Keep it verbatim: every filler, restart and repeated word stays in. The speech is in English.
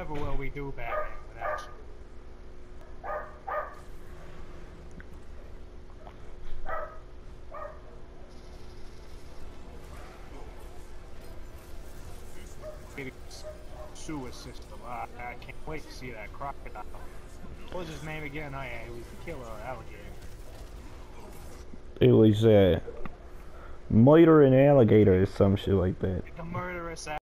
never will we do Batman without you. Sewer system. Uh, I can't wait to see that crocodile. What was his name again? Oh yeah, he was the killer alligator. It was uh, murdering alligator or some shit like that. The murderous